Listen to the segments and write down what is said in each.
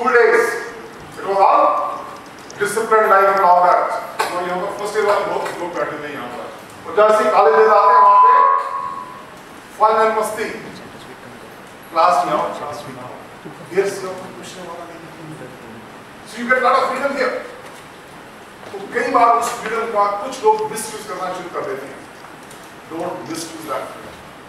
School days, it was all disciplined life and all that. तो यहाँ पर first year वाले बहुत लोग बैठे थे यहाँ पर. और जैसे कॉलेज में आते हैं वहाँ पे फन एंड मस्ती. क्लास में आओ, क्लास में आओ. देर से कोई पूछने वाला नहीं. So you get a lot of freedom here. तो कई बार उस freedom का कुछ लोग misuse करना शुरू कर देते हैं. Don't misuse that freedom.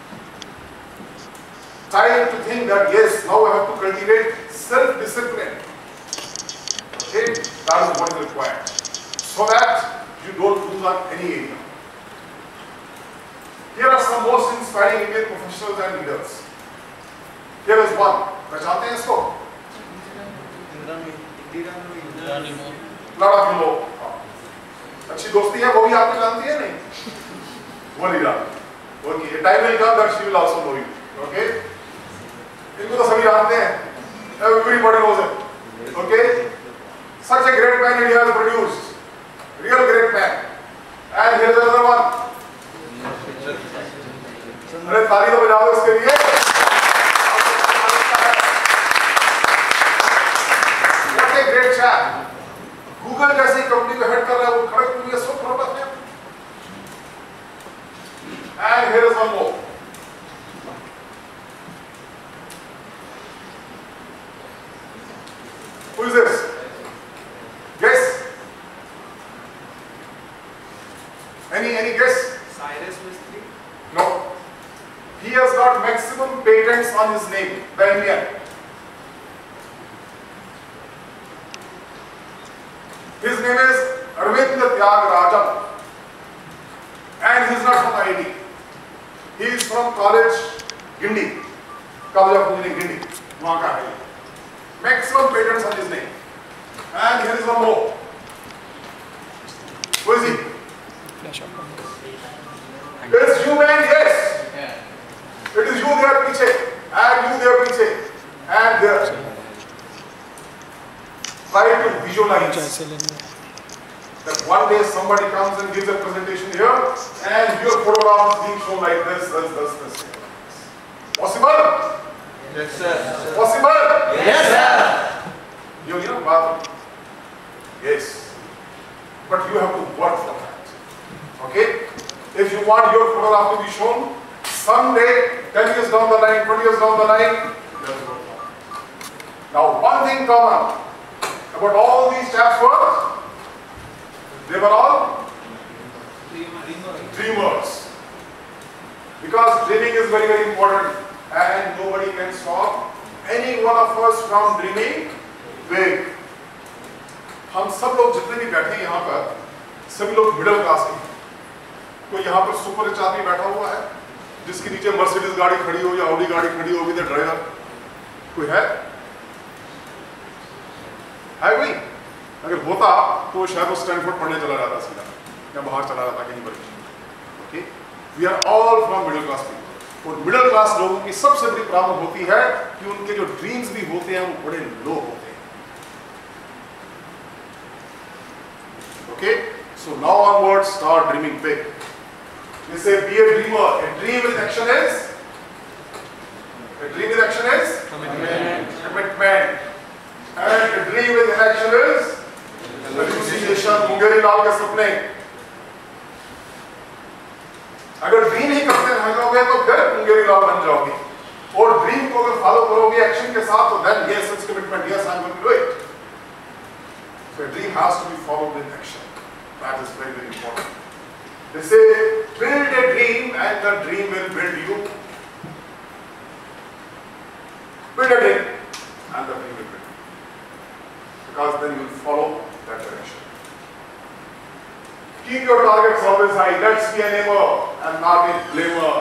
Try to think that yes, now I have to cultivate self-discipline. Okay, that is what is required, so that you don't lose on any area. Here are some most inspiring Indian professionals and leaders. Here is one. पहचानते हैं इसको? lot of you know. अच्छी दोस्ती है, वो भी आपको जानती है नहीं? वो leader. Okay, a time will come that she will also know you. Okay? इनको तो सभी जानते हैं. Everybody knows it. Okay? Such a great man he has produced. Real great man. And here is another one. अरे ताली तो बजाओ इसके लिए. What a great chap. Google जैसी कंपनी को हेड कर रहा है, वो खड़गपुर में सो proud of him. And here is one more. Who is this? Guess? Any guess? Cyrus Mistry? No. He has got maximum patents on his name, the Indian. His name is Arvind Tyagarajan. And he is not from IIT. He is from college Guindy. College of Engineering Guindy. वहाँ का है. Maximum patents on his name. And here is one more. Who is he? It is you, man, yes. It is you there पीछे. And you there पीछे. And there. Try to visualize that one day somebody comes and gives a presentation here and your photograph is being shown like this. Possible? Yes, sir. Possible? Yes, sir. You know what? Yes. But you have to work for that. Okay? If you want your photograph to be shown, someday, 10 years down the line, 20 years down the line, you have to work for it. Now, one thing common about all these chaps were, they were all dreamers. Because dreaming is very, very important. And nobody can stop any one of us from dreaming big. हम सब लोग जितने भी बैठे हैं यहाँ पर, सभी लोग मिडिल क्लास के हैं. कोई यहाँ पर सुपर रिच आदमी बैठा हुआ है, जिसके नीचे मर्सिडीज गाड़ी खड़ी हो या ऑडी गाड़ी खड़ी हो, विद द ड्राइवर. कोई है? है कोई? अगर होता तो शायद वो स्टैनफोर्ड पढ़ने चला जाता सीधा, या बाहर चला जाता कहीं पर. Okay? We are all from middle class people. और मिडिल क्लास लोगों की सबसे बड़ी प्रॉब्लम होती है कि उनके जो ड्रीम्स भी होते हैं वो बड़े लो होते हैं. Okay? So now onwards start dreaming big. We say be a dreamer. A dream with action is? A dream with action is? Commitment. And a dream with action is? Hallucination. Mungeri Lal के सपने. अगर ड्रीम ही करते रह जाओगे तो फिर मुंगेरी लाल बन जाओगे. और ड्रीम को अगर फॉलो करोगे एक्शन के साथ, तो then yes, it's commitment. Yes, I'm going to do it. So a dream has to be followed with action. That is very, very important. They say, build a dream and the dream will build you. Build a dream and the dream will build you. Because then you will follow that direction. Keep your targets always high. Let's be an aimer and not a blamer.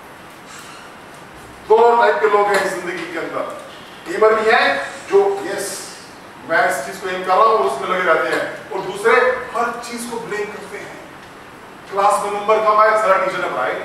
दोनों type के लोग हैं जिंदगी के अंदर. एमर भी हैं जो यस मैं इस चीज को एम कर रहा हूँ और उसमें लगे रहते हैं, और दूसरे हर चीज को ब्लेम करते हैं. क्लास में नंबर कम आए, सारा टीचर ने पढ़ाई.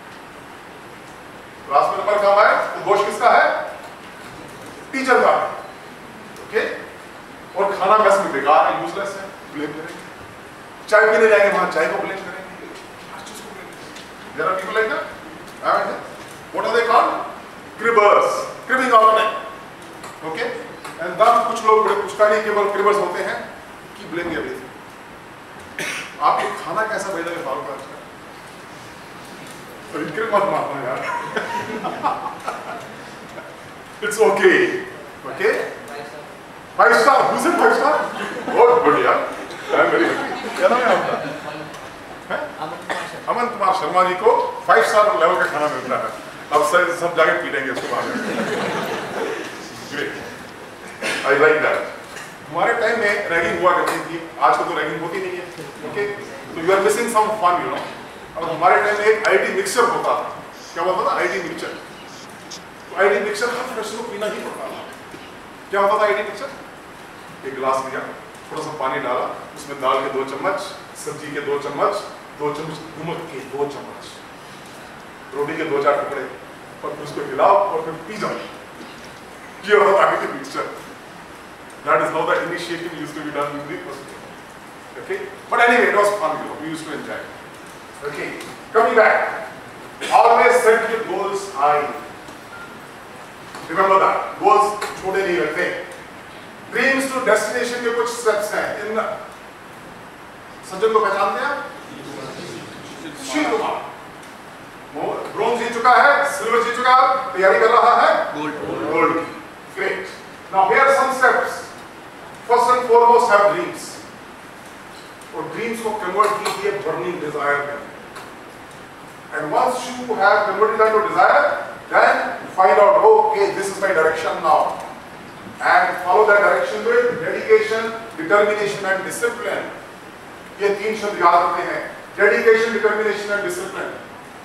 क्लास में नंबर कम आए तो दोष किसका है? टीचर का. ओके? और खाना मैस में बेकार है, यूजलेस है, ब्लेम करेंगे. चाय पीने जाएंगे वहां चाय को ब्लेम करेंगे, हर चीज को ब्लेम करेंगे. There are people like that. What are they called? Cribbers. Cribbing all the time. Okay? And then कुछ लोग कुछ केबल्स होते हैं कि ब्लेम एवरीथिंग। आपके खाना कैसा भेजा है फारूक आज का? तो इनके मत मारना यार। It's okay, okay. 5 star, who said 5 star? बहुत बढ़िया, आई एम वेरी हैप्पी। क्या नाम है आपका? अमन कुमार शर्मा जी को 5 स्टार लेवल का खाना मिलता है। अब सब जाके पीटेंगे उसको बाद में। I like that. हमारे टाइम में रैगिंग हुआ करती थी, आजकल तो रैगिंग होती नहीं है, ओके? तो you are missing some fun, you know. और हमारे टाइम में एक आईटी मिक्सचर होता था। क्या होता था? IT mixture. तो आईटी मिक्सचर हर फ्रेश को पीना ही पड़ता था। क्या होता था आईटी मिक्सचर? एक गिलास लिया, थोड़ा सा पानी डाला, उसमें दाल के 2 चम्मच, सब्जी के 2 चम्मच, 2 चम्मच नमक के 2 चम्मच, रोटी के 2-4 टुकड़े, और फिर उसको हिलाओ और फिर पी जाओ। ये होता था mixture. That is how the initiative used to be done in the first day. Okay? But anyway, it was fun, you know. We used to enjoy it. Okay? Coming back. Always set your goals high. Remember that. Goals छोटे नहीं रखते। Dreams to destination के कुछ steps हैं। इन सज्जन को पहचानते हैं आप? शिव कुमार। ब्रोंज जीत चुका है, सिल्वर जीत चुका है, तैयारी कर रहा है गोल्ड की। Great. Now here are some steps. First and foremost, have dreams. और dreams को convert कीजिए burning desire में. And once you have converted that to desire, then find out, okay, this is my direction now, and follow that direction with dedication, determination, and discipline. ये 3 शब्द याद रखते हैं: dedication, determination, and discipline.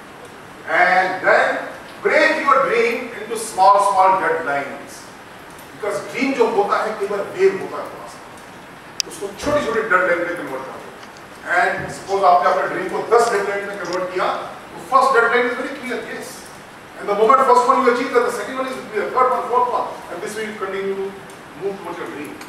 And then break your dream into small deadlines. Because dream जो होता है केवल वेग होता है थोड़ा सा, उसको छोटी छोटी डेडलाइन में कन्वर्ट कर दो। एंड सपोज आपने अपने ड्रीम को 10 डेडलाइन में कन्वर्ट किया, तो first deadline is very clear, yes, and the moment first one you achieve that, the second one is clear, third one, fourth one, and this will continue to move towards your dream.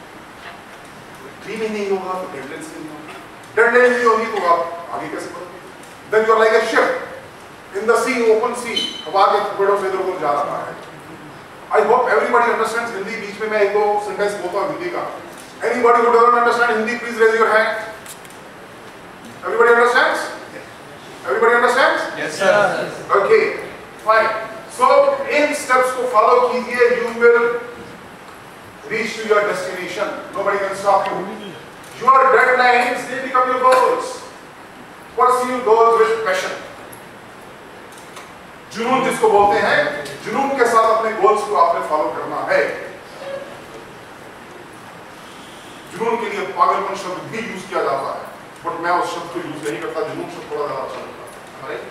Dream ही नहीं होगा तो deadline नहीं होगा, deadline नहीं होगी तो आप आगे कैसे बढ़ोगे? Then you are like a ship in the sea, open sea, हवा के थपेड़ों से इधर उधर जा रहा है। I hope everybody understands Hindi. बीच में मैं 1-2 सेंटेंस बोलता हूँ हिंदी का। Anybody who doesn't understand Hindi, please raise your hand. Everybody understands? Everybody understands? Yes, sir. Okay, fine. So in steps को follow कीजिए, you will reach to your destination. Nobody can stop you. Your deadlines, they become your goals. Pursue goals with passion. जुनून जिसको बोलते हैं, जुनून के साथ अपने गोल्स को आपने फॉलो करना है। जुनून के लिए पागलपन शब्द भी यूज किया जाता है, बट मैं उस शब्द को यूज नहीं करता, जुनून शब्द थोड़ा ज्यादा अच्छा लगता है।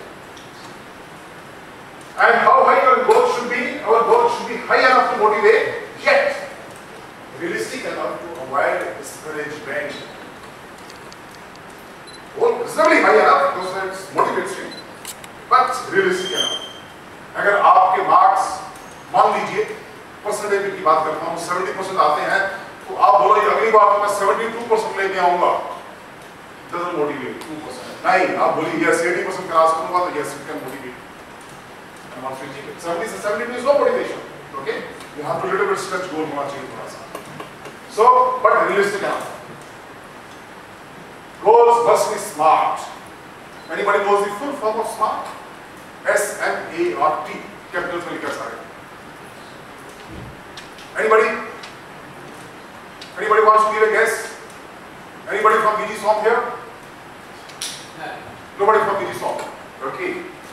And how high your goals should be? Our goals should be high enough to motivate, yet realistic enough to avoid discouragement. Goal reasonably high enough because it motivates you, but realistic enough. अगर आपके marks, मान लीजिए percentage की बात करता हूँ, 70% आते हैं, तो आप बोलो अगली बार तो मैं 72% लेके आऊंगा, doesn't motivate 2%. नहीं, आप बोलिए yes 80% क्रॉस करूंगा तो yes you can motivate. And once you achieve it, 70 से 72 is no motivation. Okay? You have to little bit stretch goal होना चाहिए थोड़ा सा. So, but realistic enough. Goals must be smart. Anybody knows the full form of smart? SMART, capitals में लिखा सारे। Anybody? Anybody wants to give a guess? Anybody from BG Som here? Nobody from BG Som. Okay.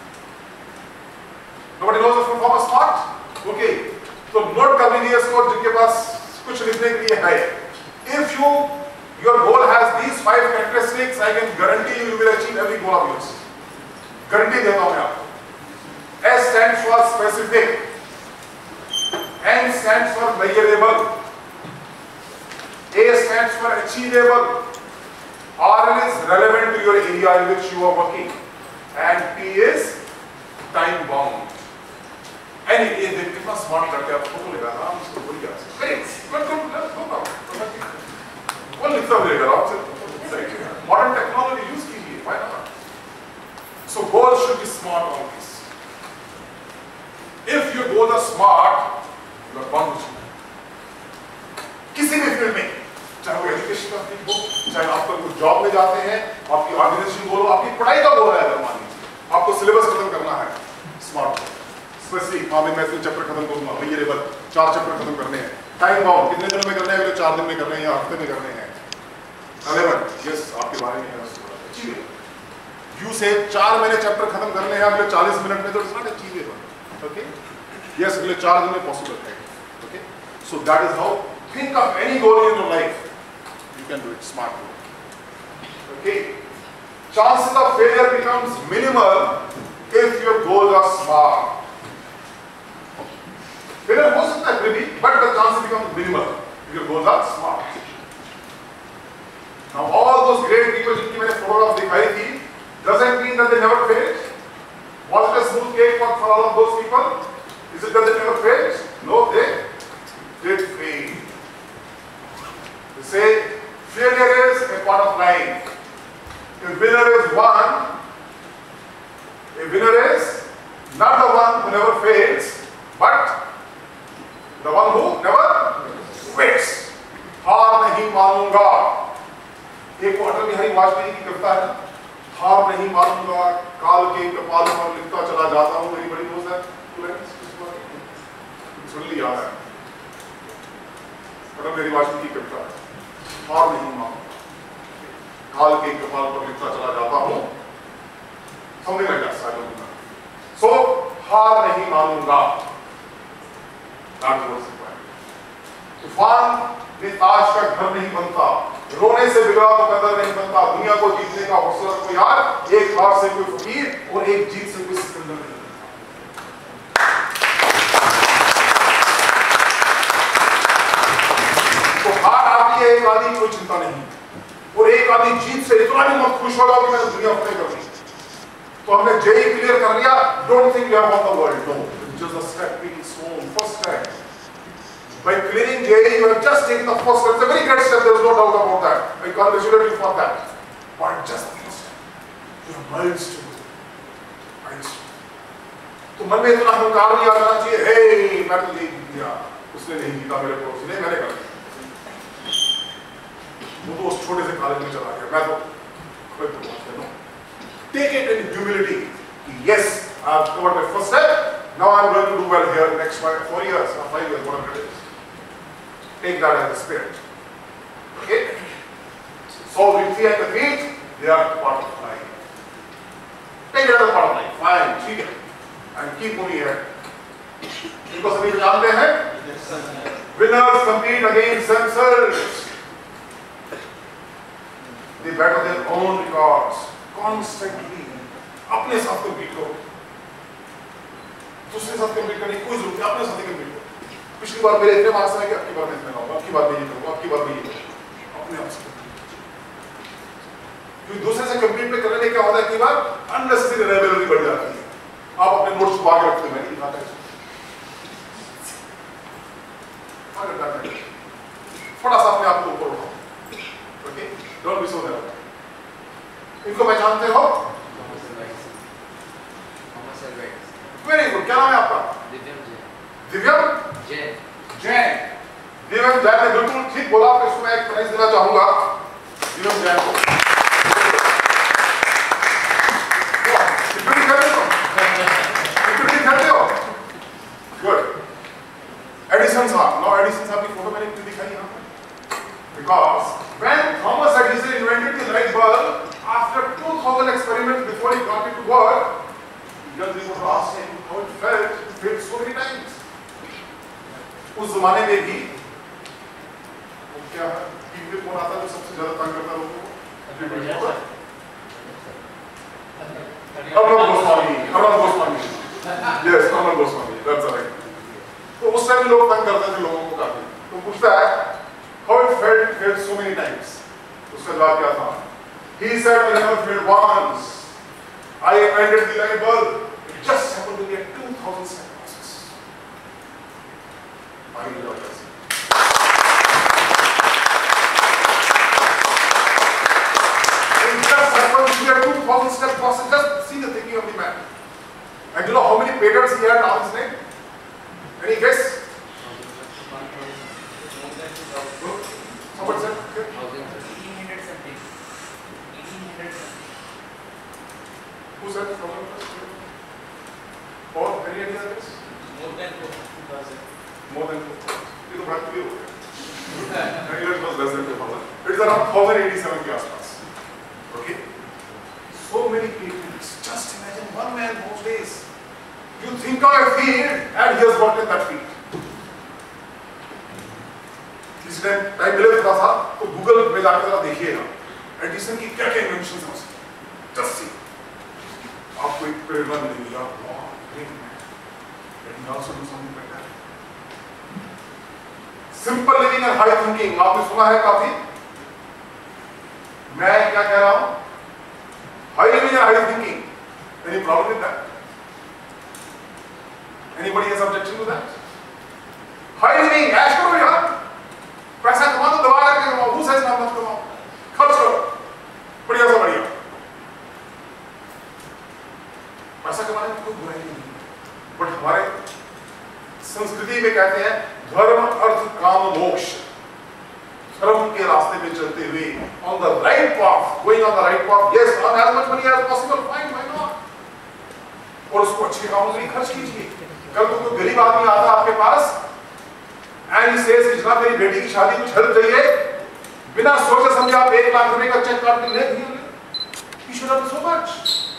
Nobody knows the full form of SMART? Okay. तो note कर लीजिए इसको जिनके पास कुछ लिखने के लिए है। If your goal has these 5 characteristics, I can guarantee you will achieve every goal of yours. Guarantee देता हूँ मैं आपको। S stands for specific, N stands for measurable, A stands for achievable, R is relevant to your area in which you are working, and T is time bound. And ये देख कितना smart करते हैं, आप फोटो लगा रहा हूँ इसको बोलिए आपसे। Let's go. वो लिखता मिलेगा आपसे। Modern technology use कीजिए, why not? So goals should be smart on this. If your goals are smart, you are bound to achieve. किसी भी फील्ड में, चाहे वो एजुकेशन का फील्ड हो, चाहे आप कोई जॉब में जाते हैं, आपकी ऑर्गेनाइजेशन बोलो, आपकी पढ़ाई का बोल रहा है, अगर मान लीजिए आपको सिलेबस खत्म करना है, स्मार्ट स्पेसिफिक, हाँ मैं 3 चैप्टर खत्म करूंगा, मैं ये लेवल 4 चैप्टर खत्म करने हैं, टाइम बाउंड कितने दिनों में करने हैं, अगले 4 दिन में करने हैं या हफ्ते में करने हैं, relevant, yes, आपके बारे में है, you say 4 महीने चैप्टर खत्म करने हैं अगले 40 मिनट में, तो it's not achievable, okay? Yes, अगले 4 दिन में possible है, okay? So that is how, think of any goal in your life, you can do it smartly, okay? Chances of failure becomes minimal if your goals are smart. Failure हो सकता है फिर भी, but the chances become minimal if your goals are smart. Now all those great people जिनकी मैंने photograph दिखाई थी, doesn't mean that they never failed. Was it a smooth cake for all of those people? Is it that they never failed? No, they did fail. They say failure is a part of life. A winner is one. A winner is not the one who never fails, but the one who never quits. हार नहीं मानूंगा. एक अटल बिहारी वाजपेयी की कविता है, हार नहीं मानूंगा, काल के कपाल पर लिखता चला जाता हूं. मेरी बड़ी दोस्त है, सुन लिया है, अटल बिहारी वाजपेयी की कविता है, हार नहीं मानूंगा, काल के कपाल पर लिखता चला जाता हूं. Something like that, I don't know. So हार नहीं मानूंगा. That was the point. तूफान में ताज का घर नहीं बनता, रोने से बिगड़ा तो कदर नहीं बनता. दुनिया को जीतने का हौसला को यार, एक हार से कोई फकीर और एक जीत से कोई सिकंदर नहीं बनता. तो हार आती है एक आदि, कोई चिंता नहीं, और एक आदि जीत से इतना भी मत खुश होगा कि मैंने दुनिया फतेह कर दी. तो हमने जेई क्लियर कर लिया, don't think you have won the world. No, just a step, taking slow, first step. By clearing JEE, you have just taken the first step. It's a very great step, there is no doubt about that. I congratulate you for that. But just the first step. You have miles to go. Miles to go. तो मन में इतना अहंकार नहीं आना चाहिए, हे मैं तो नहीं जीत गया, उसने नहीं जीता, मेरे पड़ोसी ने, मैंने कर दिया. वो तो उस छोटे से कॉलेज में चला गया, मैं तो कोई पहुंच गया. Take it in humility. Yes, I have covered my first step. Now I am going to do well here next 4 years or 5 years, whatever it is. Take that as a spirit. Okay? So victory and defeat, they are part of life. Take it as a part of life. Fine, ठीक है. And keep moving here. इनको सभी जानते हैं? Winners compete against themselves. They battle their own records constantly. अपने साथ compete करो. दूसरे साथ कंप्लीट करने की कोई जरूरत नहीं, अपने साथ ही कंप्लीट करो. पिछली बार मेरे इतने मार्क्स आए कि आपकी बार मैं इतने लाऊंगा, आपकी बार मैं ये करूंगा, आपकी बार मैं ये करूंगा. अपने आप से क्योंकि दूसरे से कंप्लीट में करने क्या होता है, कई बार अननेसेसरी रेबेलिटी बढ़ जाती है. आप अपने नोट्स छुपा के रखते हो, मैंने लिखा था थोड़ा सा अपने आप को ऊपर उठाओ. Okay, don't be so never. इनको पहचानते हो? Very good. क्या नाम है आपका? दिव्यम जैन. जैन. दिव्यम जैन ने बिल्कुल ठीक बोला. आपको इसमें एक प्राइज देना चाहूंगा दिव्यम जैन को. करते हो? गुड. एडिसन साहब, नो एडिसन साहब की फोटो मैंने क्यों दिखाई यहाँ पर? Because when Thomas Edison invented the light bulb, after 2000 experiments before he got it to work, young people were asking how it felt. It failed so many times. उस जमाने में भी वो क्या टीवी पे कौन आता जो सबसे ज्यादा तंग करता लोगों को? Arnab Goswami. Yes, Arnab Goswami. That's right. तो उस टाइम लोग तंग करते थे लोगों को काफी. तो पूछता है how it failed so many times. उसका जवाब क्या था? He said I never failed once. I invented the light bulb. It just happened to be a 2000 step process. I love this. It just happened to be a 2000 step process. Just see the thinking of the man. And you know how many patents he had on his name? Any guess? Somebody said, okay. 1800 something. 1800 something. Who said it? Or any idea of this? More than 2000. More than 2,000. ये तो बड़ा clear हो गया. It was less than 2,000. It is around 1087 के आसपास. Okay. So many patents. Just imagine one man those days. You think of a field and he has worked in that field. किसी time time मिले थोड़ा सा तो Google में जाकर जरा देखिएगा एडिसन की क्या क्या इन्वेंशंस हैं उसमें. Just see. आपको एक प्रेरणा मिलेगी यार. Wow, great man. Let me also do something better. Simple living and high thinking. आपने सुना है काफी. मैं क्या कह रहा हूँ? High living and high thinking. Any problem with that? Anybody has objection to that? High living, ऐश करो यार. पैसा कमा तो दबा करके कमाओ. Who says ना मत कमाओ? खर्च करो. बढ़िया से बढ़िया. पैसा कमाने में कोई बुराई नहीं. बट हमारे संस्कृति में कहते हैं धर्म अर्थ काम मोक्ष. धर्म के रास्ते पे चलते हुए on the right path, going on the right path, yes, earn as much money as possible, fine, why not? और उसको अच्छे कामों में खर्च कीजिए. कल को कोई गरीब आदमी आता आपके पास and he says कि जनाब मेरी बेटी की शादी कुछ हेल्प चाहिए, बिना सोचे समझे आप 1 लाख रुपए का चेक काट के ले दिए. You should have so much.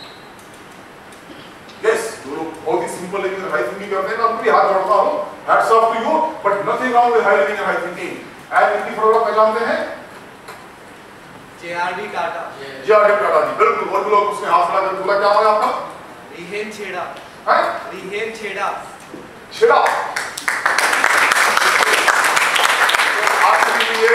Yes, जो लोग बहुत ही सिंपल लेकिन हाई थिंकिंग करते हैं ना, उनके हाथ जोड़ता हूँ. Hats off to you, but nothing wrong with high living and high thinking. And इनकी प्रोग्राम पहचानते हैं? JRD टाटा. JRD टाटा जी, बिल्कुल. और भी लोग उसने हाथ खड़ा कर बोला क्या होगा आपका? रिहेन छेड़ा. हैं? रिहेन छेड़ा. छेड़ा. आपके लिए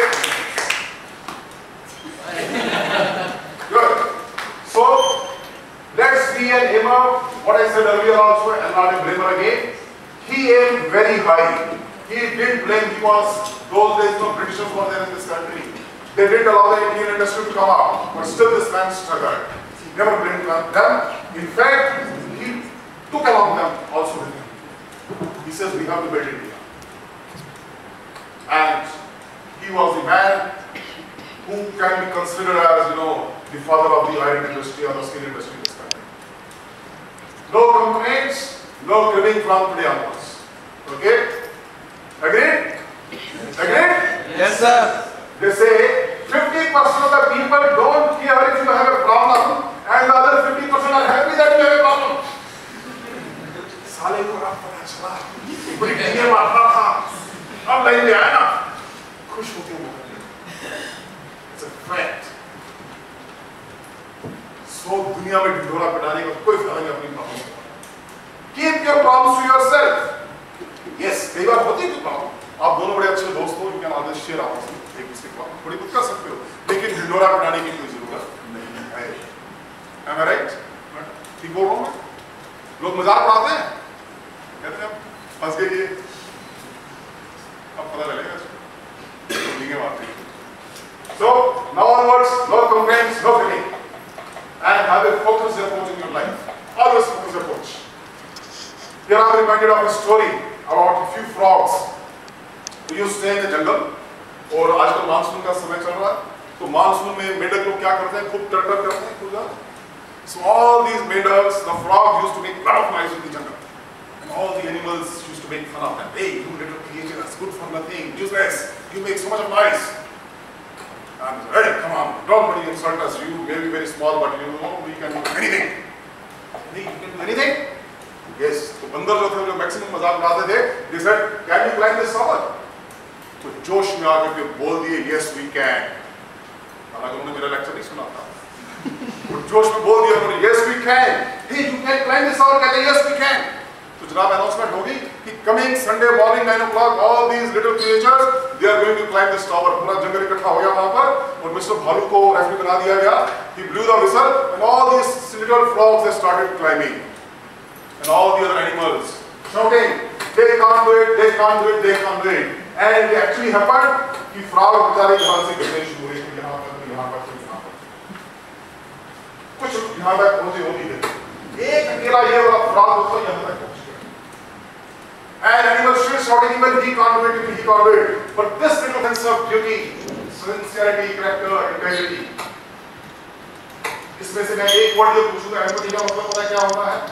good. So let's see and aim up. What I said earlier also, and not a blamer again. He aimed very high. He didn't blame because those days no Britishers were there in this country. They didn't allow the Indian industry to come out, but still this man struggled. He never blamed them. In fact, he took along them also with him. He says we have to build India. And he was the man who can be considered as, the father of the iron industry or the steel industry in this country. No complaints, no cribbing from today onwards. Okay? Agreed? Agreed? Yes, sir. They say 50% of the people don't care if you have a problem and the other 50% are happy that you have a problem. साले को रात पता चला, बड़ी टीमें मारता था, अब लाइन में आया ना, खुश होते हैं. It's a fact. So दुनिया में ढिंढोरा पिटाने का कोई फायदा नहीं अपनी प्रॉब्लम से. Keep your problems to yourself. Yes, कई बार होती है प्रॉब्लम. आप दोनों बड़े अच्छे दोस्त हो, you can always share आपस में एक दूसरे को थोड़ी कुछ कर सकते हो, लेकिन ढिंढोरा पिटाने की कोई जरूरत नहीं है. Am I right? ठीक बोल रहा हूँ मैं? लोग मजाक उड़ाते हैं, कहते हैं फंस गए ये, अब पता चलेगा इसको. ठीक है बात. So now onwards, no complaints, no cribbing, and have a focused approach in your life. Always focused approach. Here I am reminded of a story about a few frogs who used to stay in the jungle. और आजकल monsoon का समय चल रहा है, तो monsoon में मेंढक लोग क्या करते हैं, खूब टर्टर करते हैं, खूब ज्यादा. So all these meadows, the frogs used to make a lot of noise in the jungle. And all the animals used to make fun of them. Hey, you little creature, that's good for nothing, useless, you make so much of noise. And hey, come on, don't worry, insult us, you may be very small, but we can do anything. You can do anything? Yes, तो बंदर जो थे, जो maximum मजाक उड़ाते थे, they said, can you climb this tower? तो जोश में आकर के बोल दिए, yes we can. हालांकि उन्होंने मेरा लेक्चर नहीं सुना था. जोश में बोल दिया उन्होंने, yes we can. Hey, you can climb this tower? कहते हैं, yes we can. तो जनाब announcement होगी कि coming Sunday morning 9 o'clock, all these little creatures, they are going to climb this tower. पूरा जंगल इकट्ठा हो गया वहाँ पर, और मिस्टर भालू को रेफरी बना दिया गया. He blew the whistle, and all these little frogs they started climbing, and all the other animals shouting, they can't do it, they can't do it, they can't do it. And it actually happened कि frog बेचारे यहाँ से गिरने शुरू हुए, यहाँ पर, यहाँ पर, यहाँ पर. कुछ यहाँ तक पहुँचे हो नहीं थे. एक अकेला ये वाला फ्रॉग होता यहाँ तक पहुँच गया. And animals should shouting, even he can't do it, even he can't do it. But this little sense of duty, sincerity, character, integrity, इसमें से मैं एक वर्ड जो पूछूंगा, एम्पैथी का मतलब पता है क्या होता है?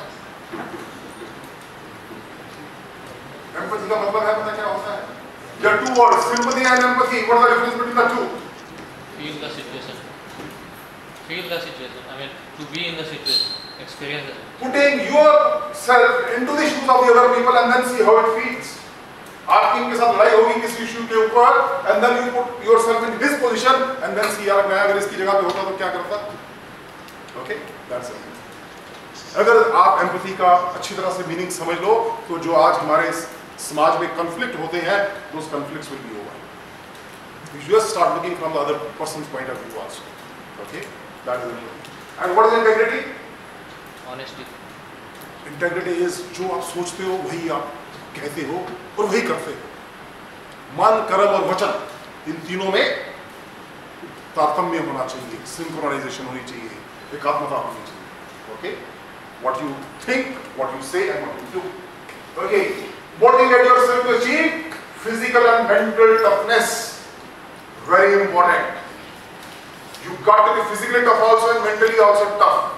एम्पैथी का मतलब है पता क्या होता है? There are two words, sympathy and empathy. What is the difference between the two? Feel the situation. Feel the situation. I mean, to be in the situation, experience it. Putting yourself into the shoes of the other people and then see how it feels. आपकी इनके साथ लड़ाई होगी किसी issue के ऊपर, and then you put yourself in this position and then see यार मैं अगर इसकी जगह पे होता तो क्या करता? Okay, that's it. अगर आप एम्पैथी का अच्छी तरह से मीनिंग समझ लो तो जो आज हमारे समाज में कॉन्फ्लिक्ट होते हैं, those conflicts will be over. You just start looking from the other person's point of view also. Okay, that is important. And what is integrity? Honesty. Integrity is जो आप सोचते हो वही आप कहते हो और वही करते हो. मन, कर्म और वचन, इन तीनों में तारतम्य होना चाहिए, सिंक्रोनाइजेशन होनी चाहिए, एकात्मता होनी चाहिए. Okay, what you think, what you say, and what you do. Okay, motivate yourself to achieve physical and mental toughness. Very important. You got to be physically tough also and mentally also tough.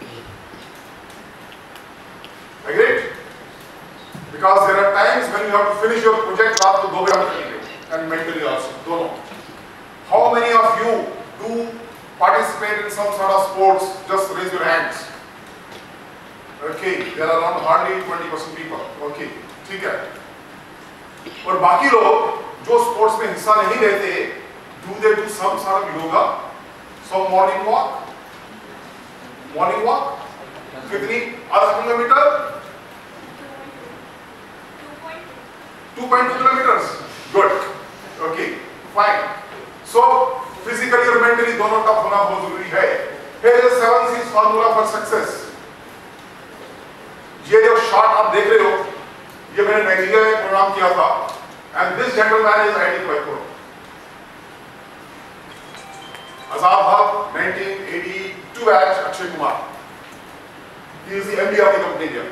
Agreed? Because there are times when you have to finish your project रात को 2 बजे and mentally also. दोनों. How many of you do participate in some sort of sports? Just raise your hands. Okay, there are around hardly 20% people. Okay, ठीक है. और बाकी लोग जो स्पोर्ट्स में हिस्सा नहीं लेते, do they do some sort of yoga, some morning walk? Morning walk? कितनी? आधा kilometre? 2.2 kilometers. Good. Okay, fine. So physically और mentally दोनों टफ होना बहुत जरूरी है. Here is 7 C's formula for success. ये जो शॉट आप देख रहे हो, ये मैंने नाइजीरिया में प्रोग्राम किया था, and this gentleman is IIT Kaipur. Azad Bhag, 1982 batch, Akshay Kumar. He is the MD of the company here.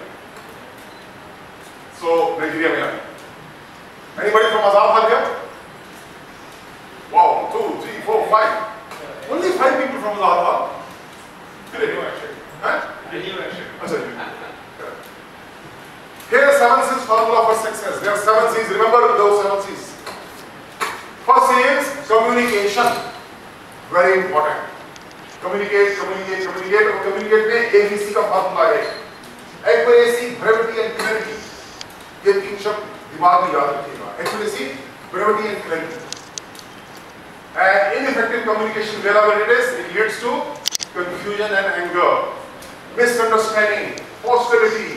So Nigeria में आए. Anybody from Azad Bhag here? Wow, 2, 3, 4, 5. Only 5 people from Azad Bhag. Great. Huh? Achha. Here are 7 C's formula for success. There are 7 C's. Remember those 7 C's. First C is communication. Very important. Communicate, communicate, communicate. और communicate में ABC का formula है. Accuracy, brevity and clarity. ये 3 शब्द दिमाग में याद रखिएगा. Accuracy, brevity and clarity. And ineffective communication, wherever it is, it leads to confusion and anger, misunderstanding, hostility.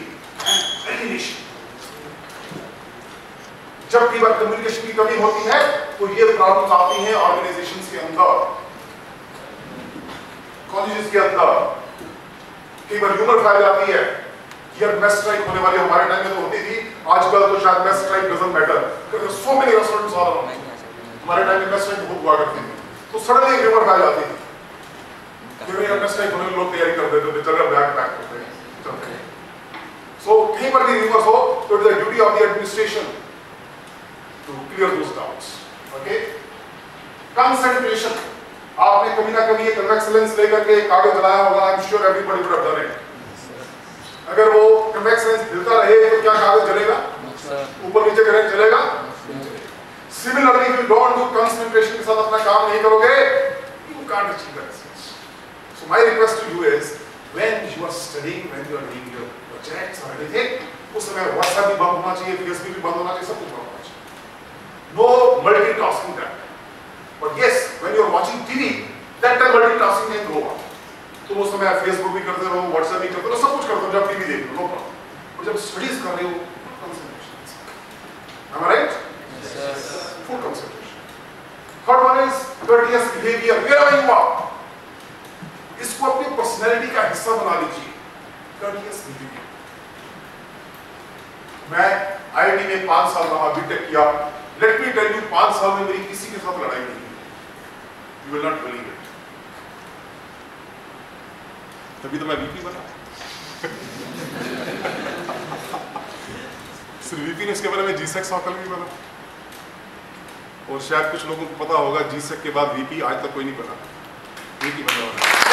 जब कई बार कम्युनिकेशन की कमी होती है तो ये प्रॉब्लम्स आती हैं ऑर्गेनाइजेशंस के अंदर, कॉलेजेस के अंदर. कई बार ह्यूमर फैल जाती है कि यार मेस स्ट्राइक होने वाली, हमारे टाइम में तो होती थी, आजकल तो शायद मेस स्ट्राइक डजंट मैटर, क्योंकि so many restaurants all around. हमारे टाइम में मेस स्ट्राइक बहुत हुआ करती थी, तो सडनली एक ह्यूमर फैल जाती थी कि यार मेस स्ट्राइक होने लोग तैयारी कर देते थे, चलो बैग पैक करते हैं, चलते हैं. So कहीं पर भी ह्यूमर हो तो it is the duty of the administration to clear those doubts. Okay? Concentration. आपने कभी ना कभी एक convex lens लेकर के कागज जलाया होगा. I'm sure everybody would have done it. अगर वो convex lens हिलता रहे तो क्या कागज जलेगा? ऊपर नीचे करें जलेगा? Similarly, if you don't do concentration के साथ अपना काम नहीं करोगे, you can't achieve that success. So my request to you is, when you are studying, when you are doing your projects or anything, उस समय WhatsApp भी बंद होना चाहिए, Facebook भी बंद होना चाहिए, सब कुछ बंद होना चाहिए. No multitasking that. But yes, when you are watching TV, that time multitasking can go on. तो उस समय आप Facebook भी करते रहो, WhatsApp भी करते रहो, सब कुछ करते हो जब टीवी देख रहे हो, no problem. और जब स्टडीज कर रहे हो, concentration. Am I right? Yes. Full concentration. Third one is courteous behavior. Wherever you are, इसको अपनी पर्सनैलिटी का हिस्सा बना लीजिए. Courteous behavior. मैं IIT में 5 साल रहा, बीटेक किया. Let me tell you, 5 साल में मेरी किसी के साथ लड़ाई नहीं हुई. You will not believe it. तभी तो मैं VP बना. सिर्फ वीपी ने इसके बारे में जीसेक सर्कल भी बना, और शायद कुछ लोगों को पता होगा जीसेक के बाद वीपी आज तक कोई नहीं बना, वीपी बना हुआ है।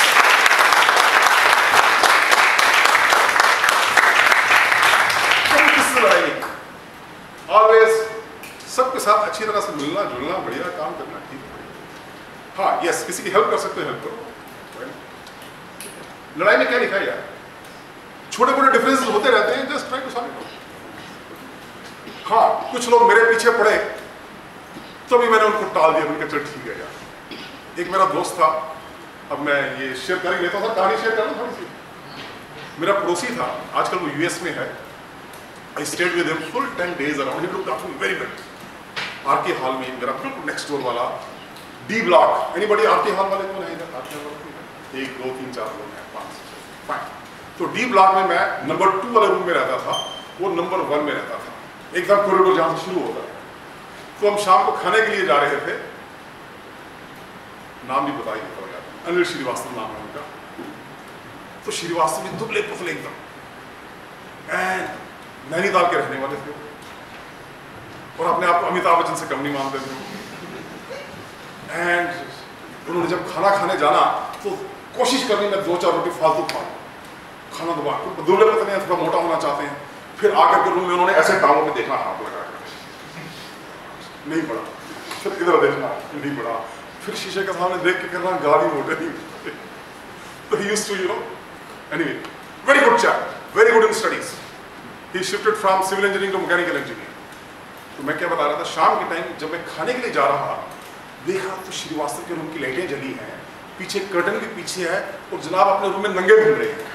ऑलवेज सबके साथ अच्छी तरह से मिलना जुलना, बढ़िया काम करना, ठीक है। हाँ यस, किसी की हेल्प कर सकते हो, हेल्प करो। लड़ाई में क्या लिखा है यार, छोटे मोटे डिफरेंसेस होते रहते हैं, just try to solve it. हाँ कुछ लोग मेरे पीछे पड़े तो भी मैंने उनको टाल दिया, मैंने कहा चल ठीक है यार। एक मेरा दोस्त था, अब मैं ये शेयर कर ही लेता था, कहानी शेयर करना थोड़ी सी। मेरा पड़ोसी था, आजकल वो यूएस में है। I stayed with him full 10 days around. He looked after me very well. RK hall में मेरा बिल्कुल नेक्स्ट डोर वाला D block. Anybody RK hall वाले कौन है इधर? आरके हॉल वाले 1 2 3 4 लोग हैं, 5 फाइन। तो डी ब्लॉक में मैं नंबर 2 वाले रूम में रहता था, वो नंबर 1 में रहता था, एकदम कॉरिडोर जहाँ से शुरू होता है। तो हम शाम को खाने के लिए जा रहे थे, नाम भी बता ही देता हूँ यार, अनिल श्रीवास्तव नाम है उनका। तो श्रीवास्तव भी दुबले पतले एकदम, एंड नैनीताल के रहने वाले थे, और अपने आप को अमिताभ बच्चन से कम नहीं मानते थे। एंड उन्होंने जब खाना खाने जाना तो कोशिश करनी मैं 2-4 रोटी फालतू खा, खाना दबा, दुबले पतले हैं, थोड़ा मोटा होना चाहते हैं। फिर आकर के रूम में उन्होंने ऐसे टांगों पे देखना, हाथ लगा कर नहीं पड़ा, फिर इधर देखना नहीं पड़ा, फिर शीशे के सामने देख के करना, गाली मोटे नहीं। तो he used to you know, anyway very good chap, very good in studies. He shifted from civil engineering to mechanical engineering. तो मैं क्या बता रहा था, शाम के टाइम जब मैं खाने के लिए जा रहा देखा तो श्रीवास्तव के रूम की लाइटें जली हैं, पीछे कर्टन भी पीछे है, और जनाब अपने रूम में नंगे घूम रहे हैं।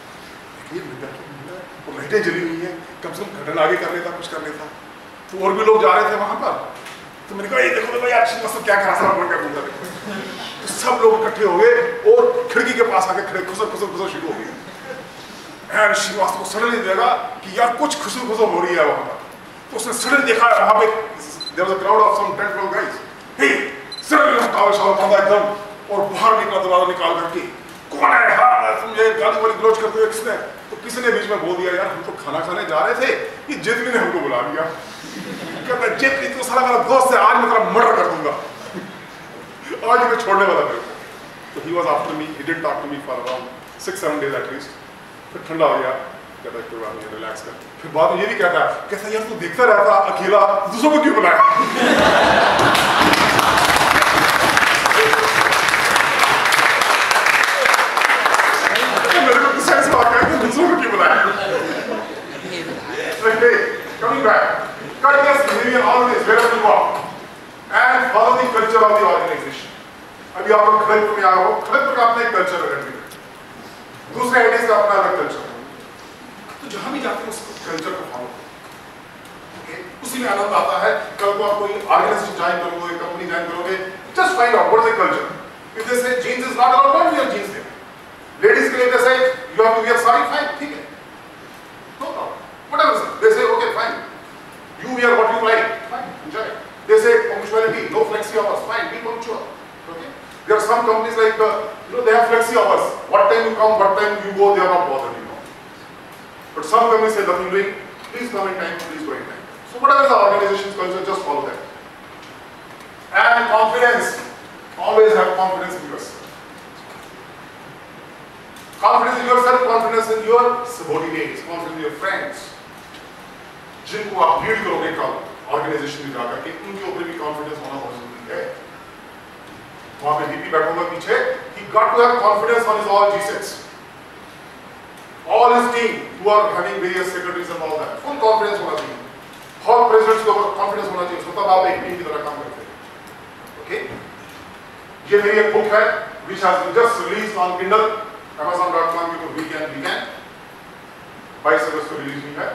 और लाइटें जली हुई हैं, कम से कम कर्टन आगे कर लेता, कुछ कर लेता। तो और भी लोग जा रहे थे वहां पर, तो मैंने कहा ये देखो तो यार श्रीवास्तव क्या करा, तो सब लोग इकट्ठे हो गए और खिड़की के पास आके खड़े, खुसर खुसर खुसर शुरू हो गई। एंड श्रीवास्तव को सडनली देखा कि यार कुछ खुशबू खुशबू हो रही है वहां पर। तो उसने सडनली देखा वहां पे there was a crowd of some 10-12 guys, hey suddenly towel shawl बांधा एकदम, और बाहर निकला, दरवाजा निकाल करके, कौन है? हाँ तुम ये गाली वाली ग्लोच करते हो किसने? तो किसी ने बीच में बोल दिया, यार हम तो खाना खाने जा रहे थे, ये जेतली ने हमको बुला लिया। कहता जेतली तो साला मेरा दोस्त है, आज मैं तेरा मर्डर कर दूंगा, आज मैं छोड़ने वाला मेरे को। तो he was after me, he didn't talk to me for around 6-7 days at least. फिर ठंडा हो गया, कहता है कोई बात नहीं, रिलैक्स कर। फिर बाद में ये भी कहता है, कहता यार तू देखता रहता अकेला, दूसरों को क्यों बुलाया? मेरे को गुस्सा इस बात का है कि दूसरों को क्यों बुलाया? Coming back, courteous behavior always wherever you are, and follow the culture of the organization. अभी आप लोग खलप में आए हो, खलप का अपना एक कल्चर है, दूसरे आइडियाज का अपना अलग कल्चर है। तो जहां भी जाते हैं उस कल्चर को फॉलो करो, उसी में आनंद आता है। कल को आप कोई ऑर्गेनाइजेशन ज्वाइन करोगे, कंपनी ज्वाइन करोगे, just find out what is the culture. If they say jeans is not allowed, don't wear jeans there. Ladies के लिए they say you have to wear sari, fine, ठीक है, no problem, whatever they say, okay fine, you wear what you like, fine, enjoy. They say punctuality, no flexi hours, fine, be punctual, okay. There are some companies like they have flexi hours. What time you come, what time you go, they are not bothered, you know. But some companies say nothing doing. Please come in time, please go in time. So whatever the organization's culture, just follow that. And confidence, always have confidence in yourself. Confidence in yourself, confidence in your subordinates, confidence in your friends. जिनको आप lead करोगे कल organisation में जाकर के, उनके ऊपर भी कॉन्फिडेंस होना बहुत जरूरी है। वहां पे डीपी बैठा हुआ पीछे, he got to have confidence on his all G6, all his team who are having various secretaries and all that, full confidence होना चाहिए। हॉल प्रेसिडेंट्स के ऊपर कॉन्फिडेंस होना चाहिए, तब आप एक टीम की तरह काम करते हैं। ओके, ये मेरी एक बुक है which has been just released on Kindle, amazon.com के ऊपर weekend 22 अगस्त को रिलीज हुई है।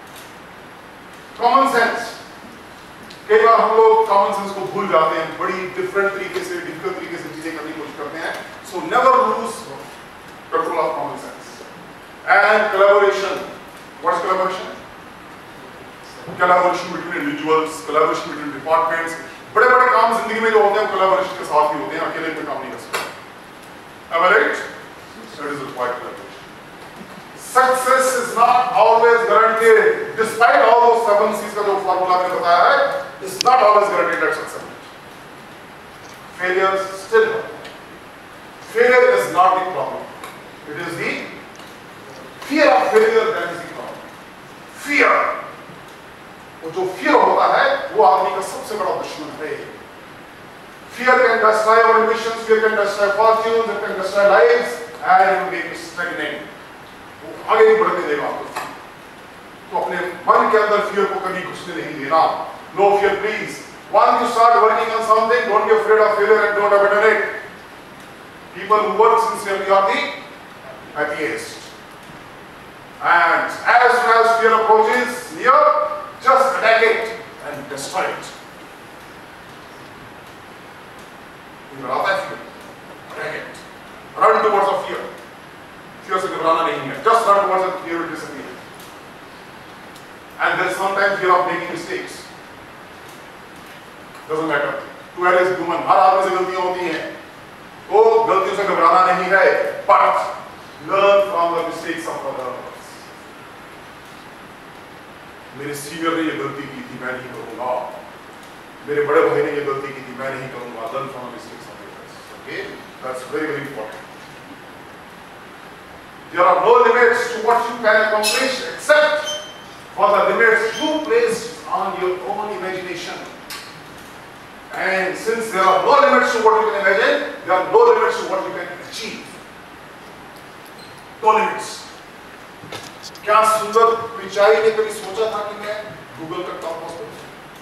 कॉमन सेंस, कई बार हम लोग कॉमन सेंस को भूल जाते हैं, बड़ी डिफरेंट तरीके से, डिफिकल्ट तरीके से चीजें करने की कोशिश करते हैं। So never lose control of common sense and collaboration. What is collaboration? Collaboration between individuals, collaboration between departments. बड़े बड़े काम जिंदगी में जो होते हैं कोलैबोरेशन के साथ ही होते हैं, अकेले कोई काम नहीं कर सकते। Am I right? That is required collaboration. Success is not always guaranteed. Despite all those 7 C's का जो formula मैंने बताया है, it's not always guaranteed at success. Failures still happen. Failure is not the problem. It is the fear of failure that is the problem. Fear. वो जो fear होता है, वो आदमी का सबसे बड़ा दुश्मन है. Fear can destroy our ambitions, fear can destroy fortunes, it can destroy lives, and it will make you stagnant. वो आगे नहीं बढ़ने देगा आपको. तो अपने मन के अंदर fear को कभी घुसने नहीं देना. No fear, please. Once you start working on something, don't be afraid of failure and don't abandon it. People who work sincerely are the happiest. And as soon as fear approaches near, just attack it and destroy it. आता है fear, attack it. Run towards a fear. Fear से घबराना नहीं है. Just run towards it, fear will disappear. And there's sometimes fear of making mistakes. Doesn't matter. To err is human. हर आदमी से गलतियां होती हैं. वो गलतियों से घबराना नहीं है. But learn from the mistakes of others. मेरे सीनियर ने ये गलती की थी, मैं नहीं करूँगा. मेरे बड़े भाई ने ये गलती की थी, मैं नहीं करूँगा. Learn from the mistakes of others. Okay, that's very very important. There are no limits to what you can accomplish except for the limits you place on your own imagination. And since there are no limits to what you can imagine, there are no limits to what you can achieve. No limits. क्या सुंदर पिचाई ने कभी सोचा था कि मैं Google का top most पर?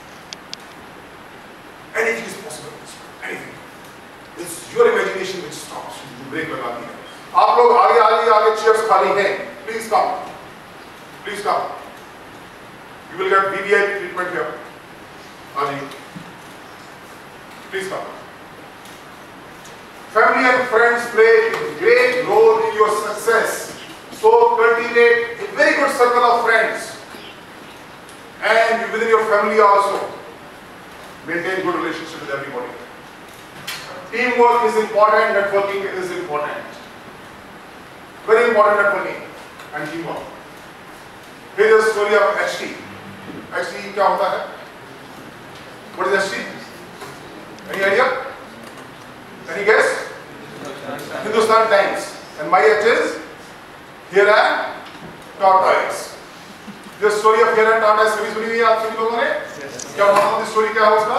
Anything is possible. Anything. It's your imagination which stops you. Brake लगाती है. आप लोग आगे चेयर्स खाली हैं. Please come. Please come. You will get BBI treatment here. आजी. Please come. Family and friends play a great role in your success. So cultivate a very good circle of friends. And within your family also. Maintain good relationship with everybody. Teamwork is important, networking is important. Very important networking and teamwork. Here is the story of HT. HT क्या होता है? What is HT? Any idea? Any guess? Hindustan Times. And my H is Hare and Tortoise. The story of Hare and Tortoise कभी सुनी हुई है आप सभी लोगों ने? क्या मालूम है स्टोरी क्या है उसका?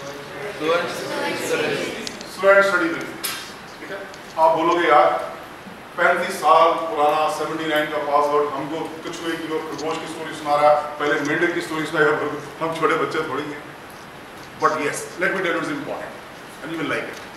Slow and steady building. ठीक है? आप बोलोगे यार 35 साल पुराना 79 का पासवर्ड हमको कछुए की और खरगोश की स्टोरी सुना रहा है. पहले मेंढक की स्टोरी सुनाया. हम छोटे बच्चे थोड़ी हैं. But yes, let me tell you, it's important, and you will like it.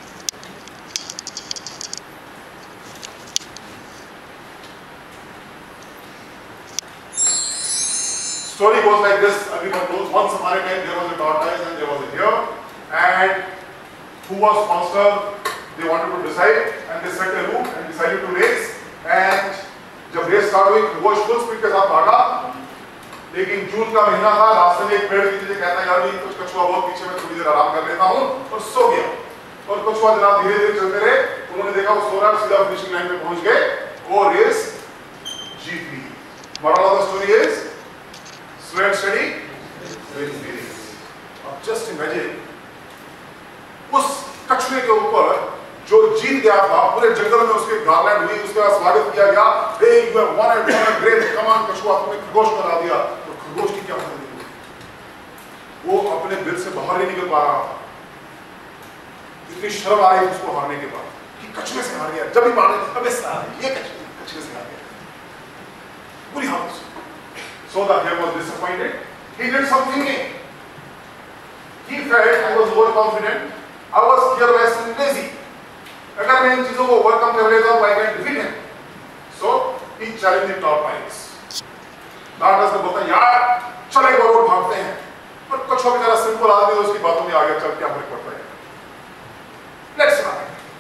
Story goes like this. Everyone knows. Once upon a time, there was a tortoise and there was a hare, and who was faster? They wanted to decide, and they set a route and decided to race. And जब race start हुई, वो full speed के साथ भागा. लेकिन जून का महीना था. रास्ते में एक पेड़ के नीचे कहता यार ये कुछ कछुआ बहुत पीछे में थोड़ी देर आराम कर लेता हूँ, और सो गया. और कछुआ जनाब धीरे धीरे चलते रहे. उन्होंने देखा वो सो रहा है, सीधा फिनिशिंग लाइन पे पहुंच गए. वो रेस जीत ली. Moral of the story is slow and steady wins the race. अब just imagine उस कछुए के ऊपर जो जीत गया था, पूरे जंगल में उसके गार्लैंड हुई, उसका स्वागत किया गया. Hey, you have won it, great, come on कछुआ, तुमने खरगोश को हरा दिया. तो खरगोश की क्या हालत हुई? वो अपने दिल से बाहर नहीं निकल पा रहा था. इतनी शर्म आ रही उसको हारने के बाद कि कछुए से हार गया. जब भी मारे अबे साला ये कछुए से हार गया. बुरी हालत. So the hare was disappointed. He did some thinking. He felt I was overconfident. I was careless and lazy. अगर मैं इन चीजों को ओवरकम कर लेता हूँ, I can defeat him. So he challenged the tortoise. tortoise ने बोला यार चल एक बार और भागते हैं. पर कछुआ बेचारा सिंपल आदमी है, उसकी बातों में आ गया. चल क्या फर्क पड़ता है? Let's run.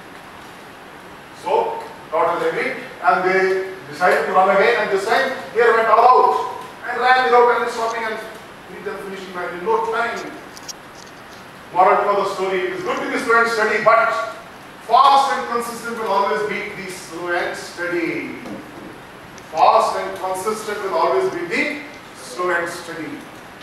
So tortoise agreed and they decided to run again, and this time hare went all out and ran without any stopping and reached the finishing line in no time. Moral of the story: it is good to be slow and steady, but fast and consistent will always beat the slow and steady. Fast and consistent will always be the slow and steady.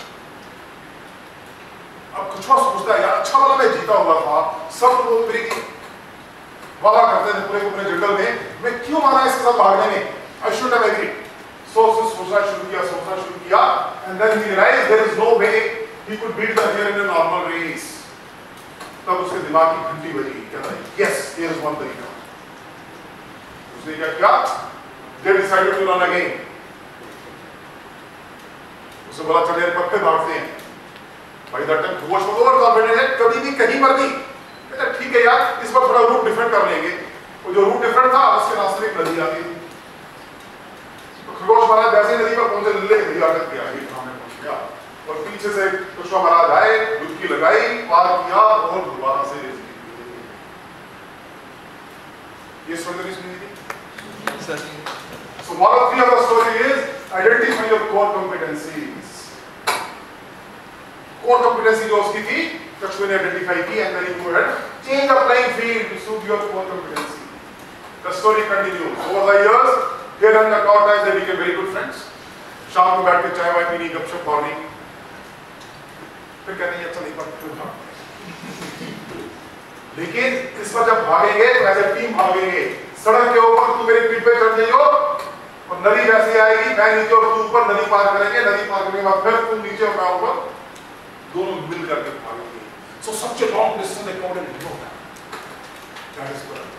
अब कुछ और सोचता है यार, अच्छा वाला मैं जीता हुआ था, सब लोग मेरी वाला करते थे पूरे पूरे जंगल में, मैं क्यों माना इसके साथ भागने में? I should have agreed. सोचना शुरू किया, and then he realized there is no way he could beat the hare in a normal race. तब उसके दिमाग की घंटी बजी, कहता है, yes, here is one तरीका. उसने क्या किया? They decided to run again. उसे बोला चल यार पक्के भागते हैं. भाई that time खरगोश को ओवर कॉन्फिडेंट है, कभी भी कहीं पर नहीं. कहता ठीक है यार, इस बार थोड़ा रूट डिफरेंट कर लेंगे. वो जो रूट डिफरेंट था, उसके रास्ते में एक नदी आती थी. तो खरगोश महाराज जैसे नदी पर पहुंचे, ले नदी आकर के आगे सामने पहुंच गया. और पीछे से पुष्पा महाराज आए, डुबकी लगाई, पार किया और दोबारा से रेस की. ये स्टोरी सुनी थी? So moral 3 of the story is identify your core competencies. Core competency जो उसकी थी, कछुए ने आइडेंटिफाई की, and then you go ahead, change the playing field to suit your core competency. The story continues. Over the years, here and the tortoise they became very good friends. शाम को बैठ के चाय वाय पीनी, गपशप मारनी. फिर कहते हैं अच्छा नहीं पड़ता. लेकिन इस पर जब भागेंगे तो ऐसे टीम भागेंगे. सड़क के ऊपर तू मेरी पीठ पे चढ़ जाइयो और नदी जैसे आएगी, मैं नीचे और तू ऊपर, नदी पार करेंगे. नदी पार करने के बाद फिर तू नीचे और मैं ऊपर, दोनों मिल करके भागेंगे. So such a long distance they covered in no time. That is good.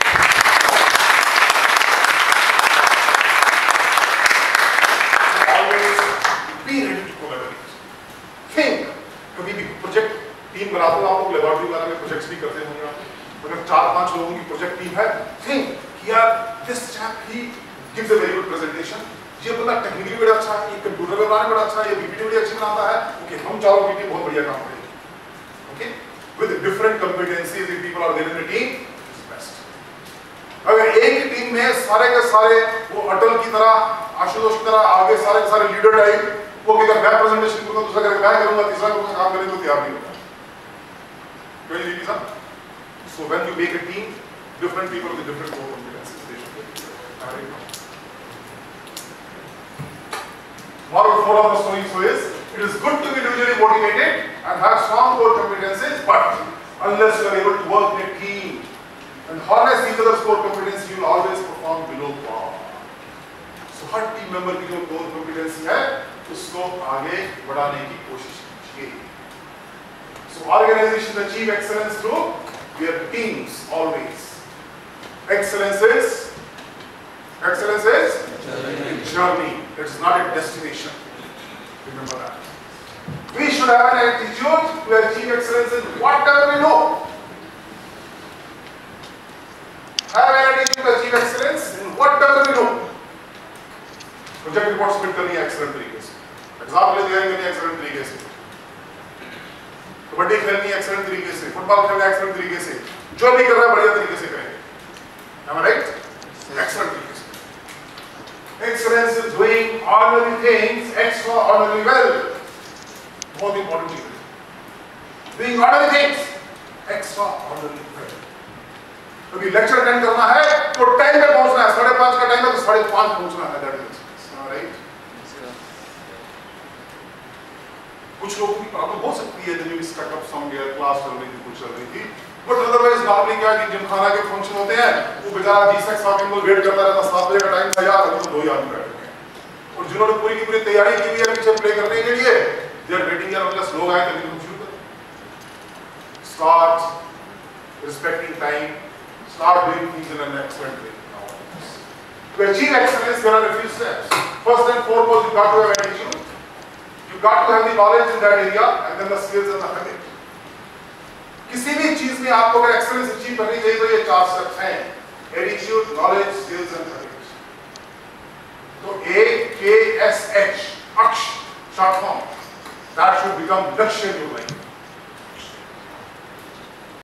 Always be ready to collaborate. Think. कभी भी प्रोजेक्ट टीम बनाते हो, आप लोग लेबोरेटरी वाले में प्रोजेक्ट्स भी करते होंगे. अगर 4-5 लोगों की प्रोजेक्ट टीम है, think यार this chap he gives a very good presentation. ये बंदा टेक्निकली बड़ा अच्छा है, ये कंप्यूटर में बनाने बड़ा अच्छा है, ये पीपीटी बड़ी अच्छी बनाता है. ओके, हम चारों की टीम बहुत बढ़िया काम करेंगे. Okay, with different competencies if people are there in the team, it's best. अगर एक ही टीम में सारे के सारे वो अटल की तरह, आशुतोष की तरह आगे सारे के सारे लीडर टाइप, वो कहेगा मैं प्रेजेंटेशन करूंगा, दूसरा कहेगा मैं करूंगा, तीसरा करूंगा, काम करने को तैयार नहीं होता. Very easy, sir. So when you make a team, different people with different core competencies, they should be very good. Moral 4 of the story so is, it is good to be individually motivated and have strong core competencies, but unless you are able to work in a team and harness each other's core competencies, you will always perform below par. So हर team member की जो core competency है, उसको आगे बढ़ाने की कोशिश कीजिए. So organizations achieve excellence through their teams always. Excellence is journey. It is not a destination. Remember that. We should have an attitude to achieve excellence in whatever we do. Have an attitude to achieve excellence in whatever we do. Project reports submit करनी है excellent तरीके से. Exam ले तैयारी करनी है excellent तरीके से. कबड्डी खेलनी है excellent तरीके से. फुटबॉल खेलना है excellent तरीके से. जो भी कर रहा है बढ़िया तरीके से करेंगे. Am I right? Excellent तरीके से. Excellence is doing ordinary things extraordinarily well. बहुत important चीज है. Doing ordinary things extraordinarily well. क्योंकि लेक्चर अटेंड करना है तो टाइम पे पहुंचना है. 5:30 का टाइम है तो 5:30 पहुंचना है. That is right. कुछ लोगों की प्रॉब्लम हो सकती है जब भी स्टक अप समवेयर, क्लास चल रही थी, कुछ चल रही थी, बट अदरवाइज नॉर्मली क्या कि जिमखाना के फंक्शन होते हैं, वो बेचारा जी6 आके वो वेट करता रहता. 7 बजे का टाइम था यार, अभी तो 2 ही आदमी बैठे हैं. और जिन्होंने पूरी की पूरी तैयारी की हुई है पीछे प्ले करने के लिए, दे आर वेटिंग यार, मतलब लोग आए तभी हम शुरू करें. Start respecting time, start doing things in an excellent way. To achieve excellence, there are a few steps. First and foremost, you got to have attitude. You got to have the knowledge in that area, and then the skills and the habit. किसी भी चीज में आपको अगर excellence achieve करनी चाहिए तो ये 4 steps हैं. Attitude, knowledge, skills and habit. तो AKSH, AKSH, short form, that should become लक्ष्य in your life.